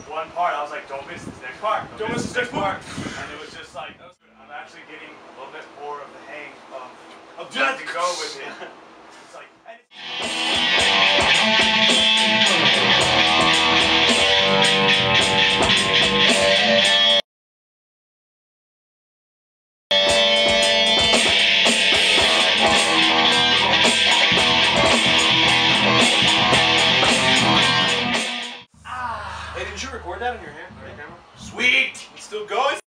one part. I was like, don't miss this next part. Don't miss this next part. And it was just like, I'm actually getting a little bit more of the hang of just to go with it. It's like, Hey, didn't you record that on your hand? Sweet! It's still going?